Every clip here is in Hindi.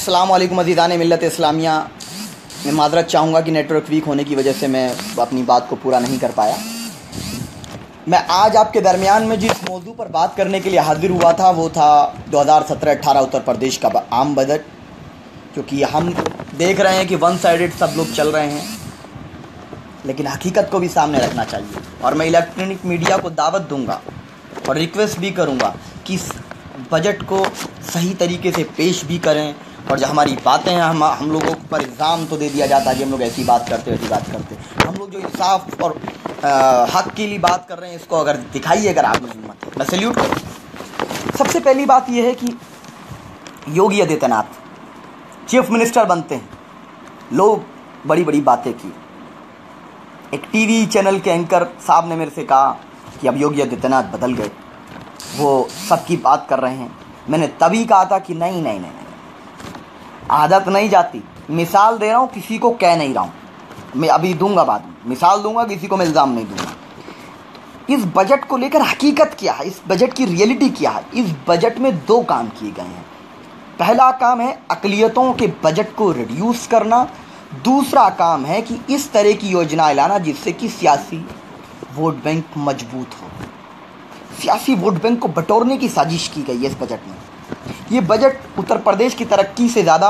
अस्सलाम वालेकुम अज़ीज़ान मिल्लत इस्लामिया। मैं माज़रत चाहूँगा कि नेटवर्क वीक होने की वजह से मैं अपनी बात को पूरा नहीं कर पाया। मैं आज आपके दरमियान में जिस मौजू पर बात करने के लिए हाज़िर हुआ था वो था 2017-18 उत्तर प्रदेश का आम बजट, क्योंकि हम देख रहे हैं कि वन साइडेड सब लोग चल रहे हैं, लेकिन हकीकत को भी सामने रखना चाहिए। और मैं इलेक्ट्रॉनिक मीडिया को दावत दूंगा और रिक्वेस्ट भी करूंगा कि इस बजट को सही तरीके से पेश भी करें। और जो हमारी बातें हैं, हम लोगों पर इल्ज़ाम तो दे दिया जाता है कि हम लोग ऐसी बात करते वैसी बात करते। हम लोग जो इंसाफ और हक़ के लिए बात कर रहे हैं, इसको अगर दिखाइए अगर आप में हिम्मत है, मैं सैल्यूट करूँ। सबसे पहली बात यह है कि योगी आदित्यनाथ चीफ मिनिस्टर बनते हैं, लोग बड़ी बड़ी बातें की। एक टीवी चैनल के एंकर साहब ने मेरे से कहा कि अब योगी आदित्यनाथ बदल गए, वो सबकी बात कर रहे हैं। मैंने तभी कहा था कि नहीं नहीं नहीं, आदत नहीं जाती। मिसाल दे रहा हूँ, किसी को कह नहीं रहा हूँ, मैं अभी दूंगा, बाद में मिसाल दूंगा, किसी को मैं इल्ज़ाम नहीं दूंगा। इस बजट को लेकर हकीकत क्या है, इस बजट की रियलिटी क्या है। इस बजट में दो काम किए गए हैं। पहला काम है अक़लियतों के बजट को रिड्यूस करना, दूसरा काम है कि इस तरह की योजनाएं लाना जिससे कि सियासी वोट बैंक मजबूत हो। सियासी वोट बैंक को बटोरने की साजिश की गई है इस बजट में। ये बजट उत्तर प्रदेश की तरक्की से ज़्यादा,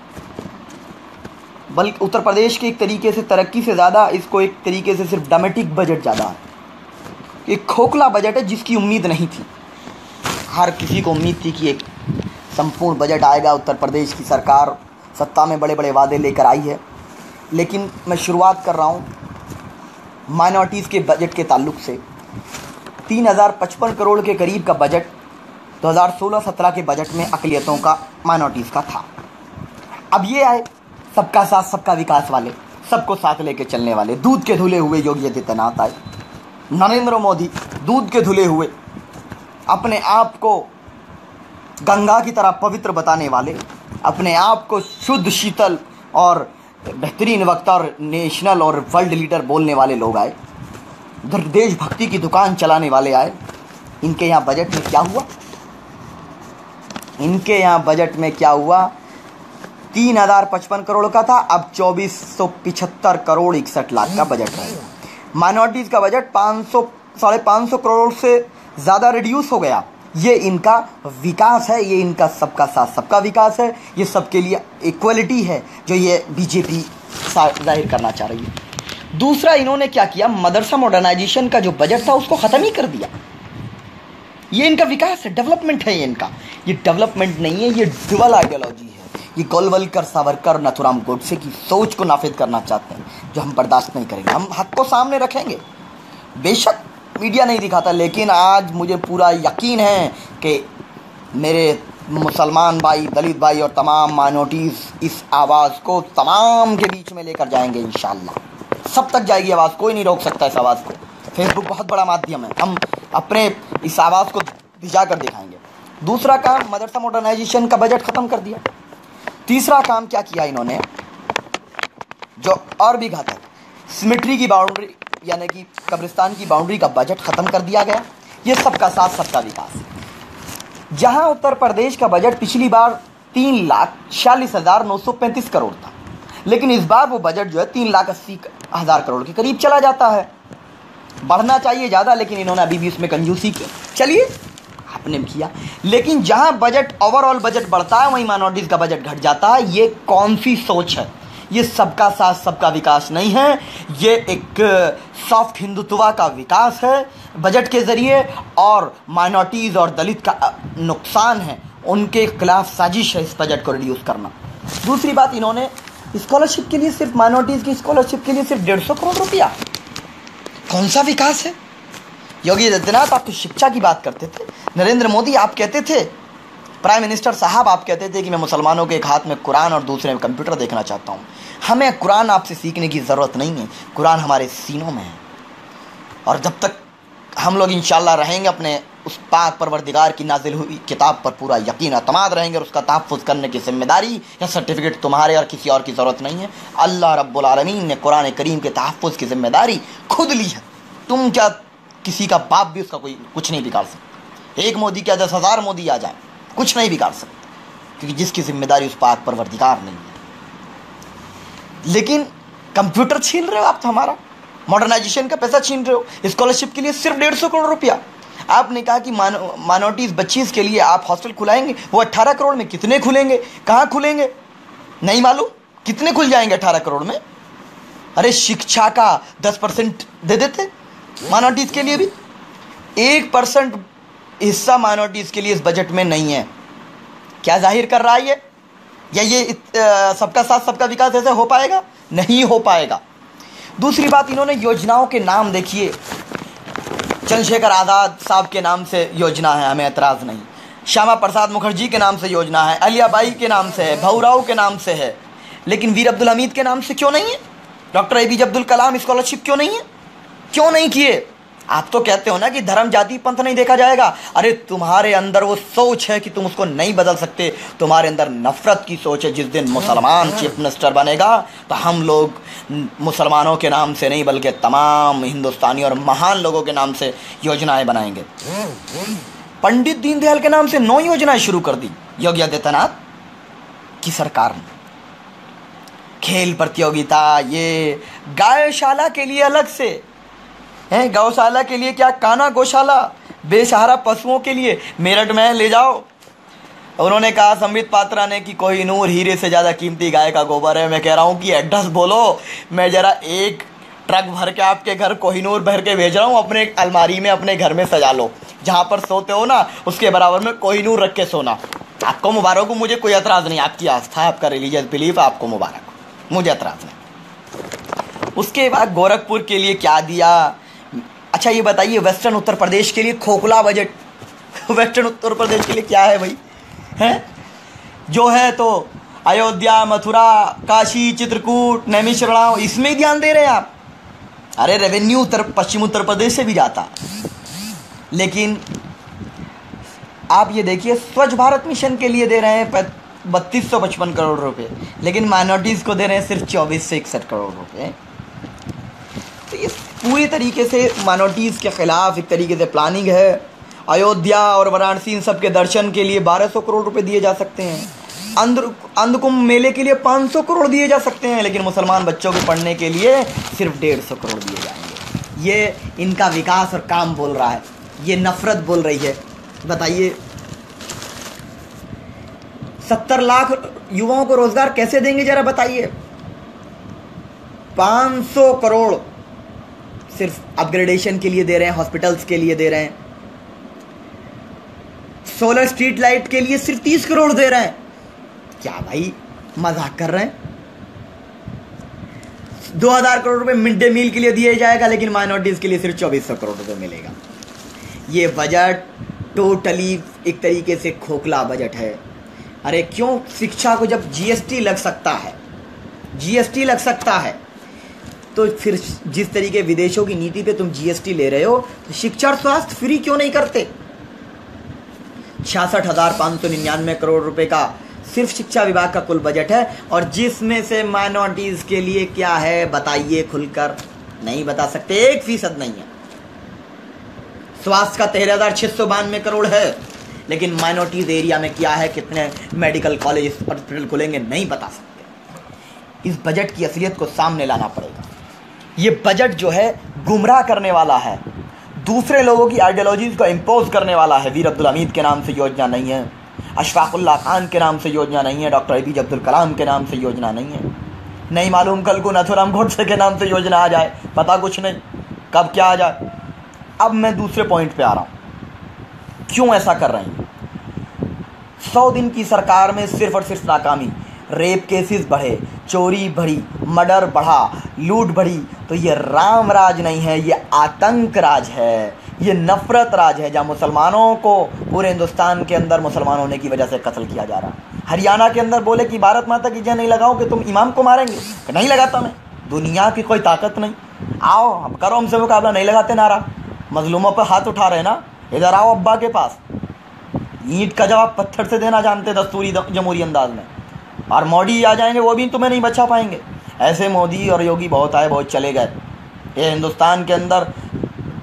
बल्कि उत्तर प्रदेश के एक तरीके से तरक्की से ज़्यादा इसको एक तरीके से सिर्फ ड्रामेटिक बजट ज़्यादा है। एक खोखला बजट है जिसकी उम्मीद नहीं थी। हर किसी को उम्मीद थी कि एक संपूर्ण बजट आएगा, उत्तर प्रदेश की सरकार सत्ता में बड़े बड़े वादे लेकर आई है। लेकिन मैं शुरुआत कर रहा हूँ माइनॉरिटीज़ के बजट के ताल्लुक से। 3055 करोड़ के करीब का बजट 2016-17 के बजट में अक़लियतों का, माइनॉरिटीज़ का था। अब ये आए सबका साथ सबका विकास वाले, सबको साथ लेके चलने वाले, दूध के धुले हुए योगी आदित्यनाथ आए। नरेंद्र मोदी दूध के धुले हुए, अपने आप को गंगा की तरह पवित्र बताने वाले, अपने आप को शुद्ध शीतल और बेहतरीन वक्ता और नेशनल और वर्ल्ड लीडर बोलने वाले लोग आए। उधर देशभक्ति की दुकान चलाने वाले आए। इनके यहाँ बजट में क्या हुआ? इनके यहाँ बजट में क्या हुआ? 3055 करोड़ का था, अब 2475 करोड़ 61 लाख का बजट रहेगा। माइनॉरिटीज़ का बजट 500-550 करोड़ से ज़्यादा रिड्यूस हो गया। ये इनका विकास है, ये इनका सबका साथ सबका विकास है, ये सबके लिए इक्वलिटी है जो ये बीजेपी जाहिर करना चाह रही है। दूसरा, इन्होंने क्या किया, मदरसा मॉडर्नाइजेशन का जो बजट था उसको ख़त्म ही कर दिया। ये इनका विकास है, डेवलपमेंट है ये इनका। ये डेवलपमेंट नहीं है, ये ड्यूअल आइडियोलॉजी है। ये गोलवलकर, सावरकर, नाथूराम गोडसे की सोच को नाफिज करना चाहते हैं, जो हम बर्दाश्त नहीं करेंगे। हम हक को सामने रखेंगे। बेशक मीडिया नहीं दिखाता, लेकिन आज मुझे पूरा यकीन है कि मेरे मुसलमान भाई, दलित भाई और तमाम माइनॉरिटीज़ इस आवाज़ को तमाम के बीच में लेकर जाएंगे इंशाअल्लाह। सब तक जाएगी आवाज़, कोई नहीं रोक सकता इस आवाज़ को। फेसबुक बहुत बड़ा माध्यम है, हम अपने इस आवाज़ को भिजा कर दिखाएंगे। दूसरा काम, मदरसा मॉडर्नाइजेशन का बजट ख़त्म कर दिया। तीसरा काम क्या किया इन्होंने, जो और भी घातक, सिमेट्री की बाउंड्री यानी कि कब्रिस्तान की बाउंड्री का बजट ख़त्म कर दिया गया। ये सबका साथ सबका विकास। जहां उत्तर प्रदेश का बजट पिछली बार 3,46,935 करोड़ था, लेकिन इस बार वो बजट जो है 3,80,000 करोड़ के करीब चला जाता है। बढ़ना चाहिए ज़्यादा, लेकिन इन्होंने अभी भी उसमें कंजूसी की। चलिए, आपने किया। लेकिन जहां बजट, ओवरऑल बजट बढ़ता है, वहीं माइनॉरिटीज़ का बजट घट जाता है। ये कौन सी सोच है? ये सबका साथ सबका विकास नहीं है, ये एक सॉफ्ट हिंदुत्व का विकास है बजट के ज़रिए, और माइनॉरिटीज़ और दलित का नुकसान है, उनके खिलाफ साजिश है इस बजट को रिड्यूस करना। दूसरी बात, इन्होंने स्कॉलरशिप के लिए, सिर्फ माइनॉरिटीज़ की स्कॉलरशिप के लिए सिर्फ 150 करोड़ रुपया। कौन सा विकास है? योगी आदित्यनाथ आप तो शिक्षा की बात करते थे, नरेंद्र मोदी आप कहते थे, प्राइम मिनिस्टर साहब आप कहते थे कि मैं मुसलमानों के एक हाथ में कुरान और दूसरे में कंप्यूटर देखना चाहता हूँ। हमें कुरान आपसे सीखने की ज़रूरत नहीं है, कुरान हमारे सीनों में है। और जब तक हम लोग इंशाअल्लाह रहेंगे अपने उस पाक परवरदिगार की नाजिल हुई किताब पर पूरा यकीन अतमाद रहेंगे, और उसका तहफ़्फ़ुज़ करने की जिम्मेदारी या सर्टिफिकेट तुम्हारे और किसी और की ज़रूरत नहीं है। अल्लाह रब्बुल आलमीन ने कुरान करीम के तहफ़्फ़ुज़ की जिम्मेदारी खुद ली है। तुम क्या, किसी का बाप भी उसका कोई कुछ नहीं बिगाड़ सकता। एक मोदी क्या 10,000 मोदी आ जाए, कुछ नहीं बिगाड़ सकते। क्योंकि जिसकी जिम्मेदारी उस पाक परवरदिगार नहीं है। लेकिन कंप्यूटर छीन रहे हो आप तो हमारा, मॉडर्नाइजेशन का पैसा छीन रहे हो। स्कॉलरशिप के लिए सिर्फ 150 करोड़ रुपया। आपने कहा कि माइनॉरिटीज़ बच्चीज़ के लिए आप हॉस्टल खुलाएंगे, वो 18 करोड़ में कितने खुलेंगे, कहाँ खुलेंगे नहीं मालूम, कितने खुल जाएंगे 18 करोड़ में। अरे शिक्षा का 10% दे देते माइनॉरिटीज़ के लिए भी। 1% हिस्सा माइनॉरिटीज़ के लिए इस बजट में नहीं है। क्या जाहिर कर रहा है ये? या ये सबका साथ सबका विकास ऐसे हो पाएगा? नहीं हो पाएगा। दूसरी बात, इन्होंने योजनाओं के नाम देखिए, चंद्रशेखर आज़ाद साहब के नाम से योजना है, हमें एतराज़ नहीं। श्यामा प्रसाद मुखर्जी के नाम से योजना है, अलियाबाई के नाम से है, भाऊराव के नाम से है, लेकिन वीर अब्दुल हमीद के नाम से क्यों नहीं है? Doctor APJ Abdul Kalam scholarship क्यों नहीं है? क्यों नहीं किए? आप तो कहते हो ना कि धर्म जाति पंथ नहीं देखा जाएगा। अरे तुम्हारे अंदर वो सोच है कि तुम उसको नहीं बदल सकते। तुम्हारे अंदर नफरत की सोच है। जिस दिन मुसलमान चीफ मिनिस्टर बनेगा तो हम लोग मुसलमानों के नाम से नहीं बल्कि तमाम हिंदुस्तानी और महान लोगों के नाम से योजनाएं बनाएंगे। पंडित दीनदयाल के नाम से 9 योजनाएं शुरू कर दी योगी आदित्यनाथ की सरकार ने। खेल प्रतियोगिता, ये गायशाला के लिए अलग से है, गौशाला के लिए क्या, काना गौशाला, बेसहारा पशुओं के लिए मेरठ में ले जाओ। उन्होंने कहा संबित पात्रा ने कि कोहिनूर हीरे से ज़्यादा कीमती गाय का गोबर है। मैं कह रहा हूँ कि एड्रेस बोलो, मैं ज़रा एक ट्रक भर के आपके घर कोहिनूर भर के भेज रहा हूँ, अपने अलमारी में अपने घर में सजा लो। जहाँ पर सोते हो ना उसके बराबर में कोहिनूर रख के सोना। आपको मुबारक हो, मुझे कोई एतराज़ नहीं। आपकी आस्था, आपका रिलीजियस बिलीफ, आपको मुबारक हो, मुझे एतराज़ नहीं। उसके बाद गोरखपुर के लिए क्या दिया? अच्छा ये बताइए, वेस्टर्न उत्तर प्रदेश के लिए खोखला बजट। वेस्टर्न उत्तर प्रदेश के लिए क्या है भाई? हैं जो है तो अयोध्या, मथुरा, काशी, चित्रकूट, नैमिषारण्य, इसमें ही ध्यान दे रहे हैं आप। अरे रेवेन्यू पश्चिम उत्तर प्रदेश से भी जाता। लेकिन आप ये देखिए, स्वच्छ भारत मिशन के लिए दे रहे हैं 3255 करोड़ रुपए, लेकिन माइनॉरिटीज़ को दे रहे हैं सिर्फ 24 से 61 करोड़ रुपए। तो ये पूरी तरीके से माइनॉरिटीज़ के ख़िलाफ़ एक तरीके से प्लानिंग है। अयोध्या और वाराणसी इन सब के दर्शन के लिए 1200 करोड़ रुपए दिए जा सकते हैं। अंधकुंभ मेले के लिए 500 करोड़ दिए जा सकते हैं, लेकिन मुसलमान बच्चों के पढ़ने के लिए सिर्फ 150 करोड़ दिए जाएंगे। ये इनका विकास और काम बोल रहा है, ये नफ़रत बोल रही है। बताइए 70 लाख युवाओं को रोज़गार कैसे देंगे ज़रा बताइए? 500 करोड़ सिर्फ अपग्रेडेशन के लिए दे रहे हैं, हॉस्पिटल्स के लिए दे रहे हैं। सोलर स्ट्रीट लाइट के लिए सिर्फ 30 करोड़ दे रहे हैं। क्या भाई मजाक कर रहे हैं? 2000 करोड़ रुपए मिड डे मील के लिए दिया जाएगा, लेकिन माइनॉरिटीज के लिए सिर्फ 2400 करोड़ रुपए मिलेगा। ये बजट टोटली एक तरीके से खोखला बजट है। अरे क्यों? शिक्षा को जब जीएसटी लग सकता है, जीएसटी लग सकता है, तो फिर जिस तरीके विदेशों की नीति पे तुम जीएसटी ले रहे हो, तो शिक्षा और स्वास्थ्य फ्री क्यों नहीं करते? 66,599 करोड़ रुपए का सिर्फ शिक्षा विभाग का कुल बजट है, और जिसमें से माइनॉरिटीज के लिए क्या है बताइए खुलकर? नहीं बता सकते, 1% नहीं है। स्वास्थ्य का 13,692 करोड़ है, लेकिन माइनॉरिटीज एरिया में क्या है, कितने मेडिकल कॉलेज हॉस्पिटल खुलेंगे, नहीं बता सकते। इस बजट की असलियत को सामने लाना पड़ेगा। ये बजट जो है गुमराह करने वाला है, दूसरे लोगों की आइडियोलॉजीज़ को इम्पोज करने वाला है। वीर अब्दुल हमीद के नाम से योजना नहीं है, अशफाकुल्लाह खान के नाम से योजना नहीं है, डॉक्टर APJ अब्दुल कलाम के नाम से योजना नहीं है। नहीं मालूम कल को नथुराम गोडसे के नाम से योजना आ जाए, पता कुछ नहीं कब क्या आ जाए। अब मैं दूसरे पॉइंट पे आ रहा हूँ, क्यों ऐसा कर रहे हैं? 100 दिन की सरकार में सिर्फ और सिर्फ नाकामी। रेप केसेस बढ़े, चोरी बढ़ी, मर्डर बढ़ा, लूट बढ़ी। तो ये राम राज नहीं है, ये आतंक राज है, ये नफरत राज है, जहाँ मुसलमानों को पूरे हिंदुस्तान के अंदर मुसलमान होने की वजह से कत्ल किया जा रहा है। हरियाणा के अंदर बोले कि भारत माता की जय नहीं लगाओ कि तुम इमाम को मारेंगे, नहीं लगाता मैं, दुनिया की कोई ताकत नहीं, आओ अब करो हमसे मुकाबला, नहीं लगाते नारा। मजलूमों पर हाथ उठा रहे ना, इधर आओ अब्बा के पास। ईंट का जवाब पत्थर से देना जानते दस्तूरी जमहूरी अंदाज में, और मोदी आ जाएंगे वो भी तुम्हें नहीं बचा पाएंगे। ऐसे मोदी और योगी बहुत आए बहुत चले गए। ये हिंदुस्तान के अंदर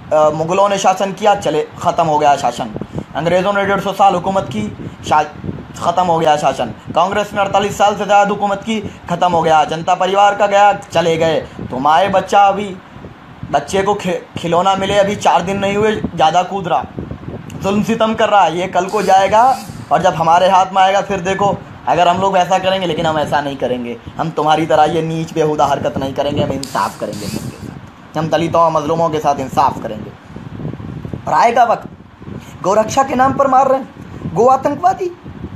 मुग़लों ने शासन किया, चले ख़त्म हो गया शासन। अंग्रेज़ों ने 150 साल हुकूमत की, ख़त्म हो गया शासन। कांग्रेस ने 48 साल से ज़्यादा हुकूमत की, ख़त्म हो गया। जनता परिवार का गया, चले गए। तुम आए, बच्चा अभी बच्चे को खिलौना मिले, अभी 4 दिन नहीं हुए, ज़्यादा कूद रहा, जुल्म सितम कर रहा है। ये कल को जाएगा और जब हमारे हाथ में आएगा फिर देखो, अगर हम लोग ऐसा करेंगे। लेकिन हम ऐसा नहीं करेंगे, हम तुम्हारी तरह ये नीच बेहुदा हरकत नहीं करेंगे। हम इंसाफ करेंगे सबके साथ, हम दलितों और मजलूमों के साथ इंसाफ करेंगे। और आएगा वक्त, गोरक्षा के नाम पर मार रहे हैं गो आतंकवादी,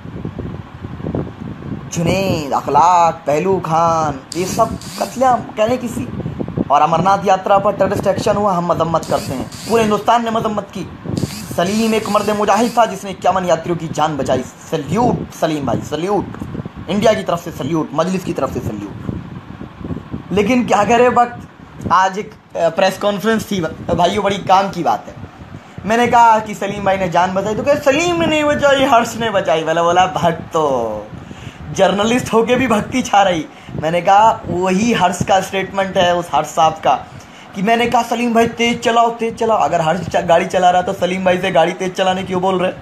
जुनैद, अखलाक, पहलू खान, ये सब कत्लेआम कहने किसी। और अमरनाथ यात्रा पर टेररिस्ट एक्शन हुआ, हम मजम्मत करते हैं, पूरे हिंदुस्तान ने मजम्मत की। सलीम एक मर्द मुजाहिद था जिसने 51 यात्रियों की जान बचाई। सल्यूट सलीम भाई, सल्यूट, इंडिया की तरफ से सल्यूट, मजलिस की तरफ से सल्यूट। लेकिन क्या करे वक्त, आज एक प्रेस कॉन्फ्रेंस थी भाइयों, बड़ी काम की बात है। मैंने कहा कि सलीम भाई ने जान बचाई, तो क्या सलीम ने नहीं बचाई, हर्ष ने बचाई। बोला भक्त तो जर्नलिस्ट होके भी भक्ति छा रही। मैंने कहा वही हर्ष का स्टेटमेंट है, उस हर्ष साहब का, कि मैंने कहा सलीम भाई तेज चलाओ, तेज चलाओ। अगर हर्ष गाड़ी चला रहा तो सलीम भाई से गाड़ी तेज चलाने क्यों बोल रहे?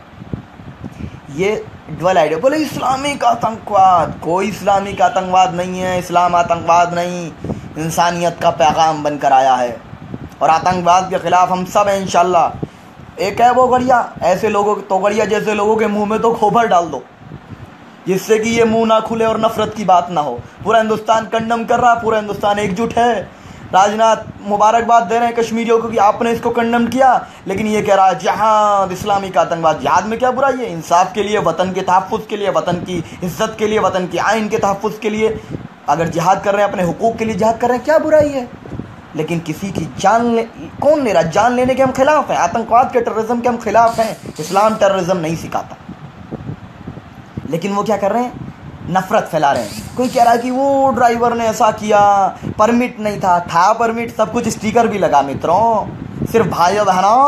ये डबल आइडिया। बोले इस्लामिक आतंकवाद, कोई इस्लामिक आतंकवाद नहीं है। इस्लाम आतंकवाद नहीं, इंसानियत का पैगाम बनकर आया है और आतंकवाद के ख़िलाफ़ हम सब हैं इंशाल्लाह। एक है वो गड़िया, ऐसे लोगों तोगड़िया जैसे लोगों के मुंह में तो खोबर डाल दो जिससे कि ये मुंह ना खुले और नफरत की बात ना हो। पूरा हिंदुस्तान कंडम कर रहा, पूरा हिंदुस्तान एकजुट है। राजनाथ मुबारकबाद दे रहे हैं कश्मीरियों को कि आपने इसको कंडम किया, लेकिन ये कह रहा है जिहाद, इस्लामिक आतंकवाद। जिहाद में क्या बुराई है? इंसाफ के लिए, वतन के तहफ़्फ़ुज़ के लिए, वतन की इज्जत के लिए, वतन की आइन के तहफ़्फ़ुज़ के लिए अगर जिहाद कर रहे हैं, अपने हुकूक के लिए जिहाद कर रहे हैं, क्या बुराई है? लेकिन किसी की जान कौन ले रहा? जान लेने के हम खिलाफ हैं, आतंकवाद के, टेररिज्म के हम खिलाफ हैं। इस्लाम टेररिज्म नहीं सिखाता, लेकिन वो क्या कर रहे हैं? नफरत फैला रहे हैं। कोई कह रहा है कि वो ड्राइवर ने ऐसा किया, परमिट नहीं था परमिट, सब कुछ स्टिकर भी लगा। मित्रों, सिर्फ भाइयों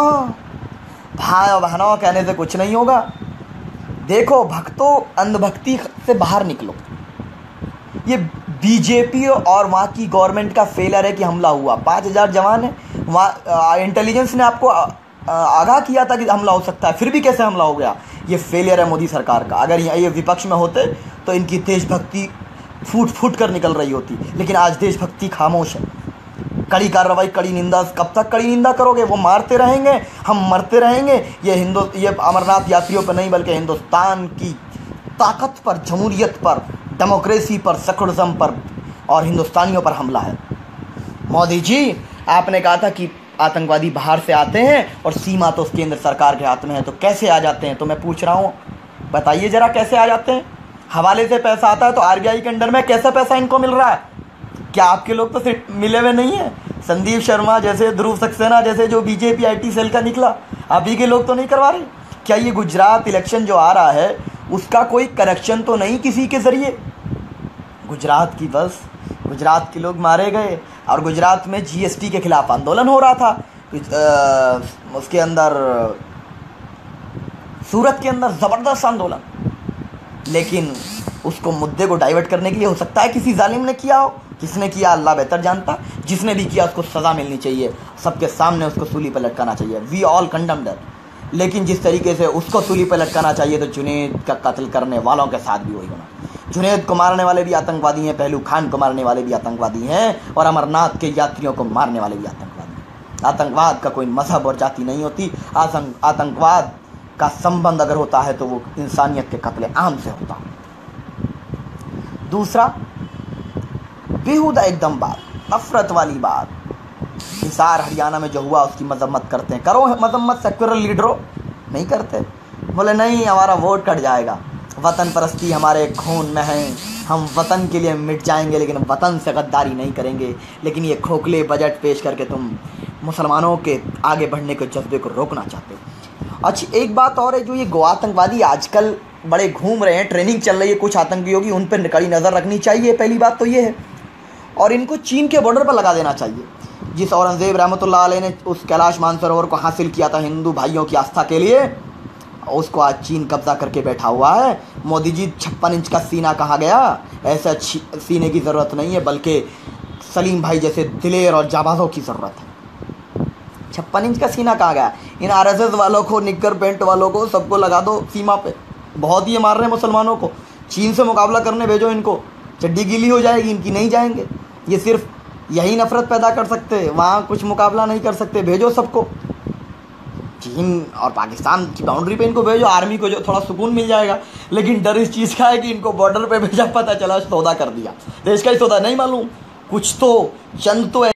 बहनों कहने से कुछ नहीं होगा। देखो भक्तों, अंधभक्ति से बाहर निकलो। ये बीजेपी और वहाँ की गवर्नमेंट का फेलियर है कि हमला हुआ। 5000 जवान है वहाँ, इंटेलिजेंस ने आपको आगाह किया था कि हमला हो सकता है, फिर भी कैसे हमला हो गया? ये फेलियर है मोदी सरकार का। अगर ये विपक्ष में होते तो इनकी देशभक्ति फूट फूट कर निकल रही होती, लेकिन आज देशभक्ति खामोश है। कड़ी कार्रवाई, कड़ी निंदा। कब तक कड़ी निंदा करोगे? वो मारते रहेंगे, हम मरते रहेंगे। ये अमरनाथ यात्रियों पर नहीं, बल्कि हिंदुस्तान की ताकत पर, जमहूरियत पर, डेमोक्रेसी पर, सेकुलरिज्म पर और हिंदुस्तानियों पर हमला है। मोदी जी, आपने कहा था कि आतंकवादी बाहर से आते हैं और सीमा तो केंद्र सरकार के हाथ में है, तो कैसे आ जाते हैं? तो मैं पूछ रहा हूँ, बताइए ज़रा कैसे आ जाते हैं? हवाले से पैसा आता है तो आरबीआई के अंडर में कैसे पैसा इनको मिल रहा है? क्या आपके लोग तो सिर्फ मिले हुए नहीं हैं? संदीप शर्मा जैसे, ध्रुव सक्सेना जैसे जो बीजेपी IT सेल का निकला, आप ही के लोग तो नहीं करवा रहे? क्या ये गुजरात इलेक्शन जो आ रहा है उसका कोई कनेक्शन तो नहीं किसी के ज़रिए? गुजरात की बस, गुजरात के लोग मारे गए और गुजरात में GST के खिलाफ आंदोलन हो रहा था। उसके अंदर, सूरत के अंदर ज़बरदस्त आंदोलन, लेकिन उसको मुद्दे को डाइवर्ट करने के लिए हो सकता है किसी जालिम ने किया हो। किसने किया अल्लाह बेहतर जानता। जिसने भी किया उसको सज़ा मिलनी चाहिए, सबके सामने उसको सूली पर लटकाना चाहिए। We all condemn that. लेकिन जिस तरीके से उसको सूली पर लटकाना चाहिए तो जुनैद का कत्ल करने वालों के साथ भी वही होना। जुनैद को मारने वाले भी आतंकवादी हैं, पहलू खान को मारने वाले भी आतंकवादी हैं और अमरनाथ के यात्रियों को मारने वाले भी आतंकवादी हैं। आतंकवाद का कोई मजहब और जाति नहीं होती। आतंकवाद का संबंध अगर होता है तो वो इंसानियत के कत्ले आम से होता है। दूसरा, बेहुदा एकदम बात, नफरत वाली बात। हिसार हरियाणा में जो हुआ उसकी मजम्मत करते हैं। करो मजम्मत, सेक्युलर लीडरों, नहीं करते। बोले नहीं, हमारा वोट कट जाएगा, वतन परस्ती हमारे खून में है, हम वतन के लिए मिट जाएंगे लेकिन वतन से गद्दारी नहीं करेंगे। लेकिन ये खोखले बजट पेश करके तुम मुसलमानों के आगे बढ़ने के जज्बे को रोकना चाहते हो। अच्छा, एक बात और है, जो ये गो आतंकवादी आजकल बड़े घूम रहे हैं, ट्रेनिंग चल रही है कुछ आतंकियों की, उन पर कड़ी नज़र रखनी चाहिए। पहली बात तो ये है, और इनको चीन के बॉर्डर पर लगा देना चाहिए। जिस औरंगज़ेब रहमतुल्लाह अलैह ने उस कैलाश मानसरोवर को हासिल किया था हिंदू भाइयों की आस्था के लिए, उसको आज चीन कब्जा करके बैठा हुआ है। मोदी जी, 56 इंच का सीना कहा गया, ऐसा सीने की ज़रूरत नहीं है, बल्कि सलीम भाई जैसे दिलेर और जाबाजों की ज़रूरत है। 56 इंच का सीना कहा गया। इन RSS वालों को, निक्कर पेंट वालों को, सबको लगा दो सीमा पे। बहुत ये मार रहे हैं मुसलमानों को। चीन से मुकाबला करने भेजो इनको, चड्डी गीली हो जाएगी इनकी, नहीं जाएंगे। ये सिर्फ यही नफरत पैदा कर सकते हैं, वहाँ कुछ मुकाबला नहीं कर सकते। भेजो सबको, चीन और पाकिस्तान की बाउंड्री पे इनको भेजो, आर्मी को जो थोड़ा सुकून मिल जाएगा। लेकिन डर इस चीज़ का है कि इनको बॉर्डर पे भेजा, पता चला सौदा कर दिया, देश का ही सौदा नहीं मालूम। कुछ तो चंद तो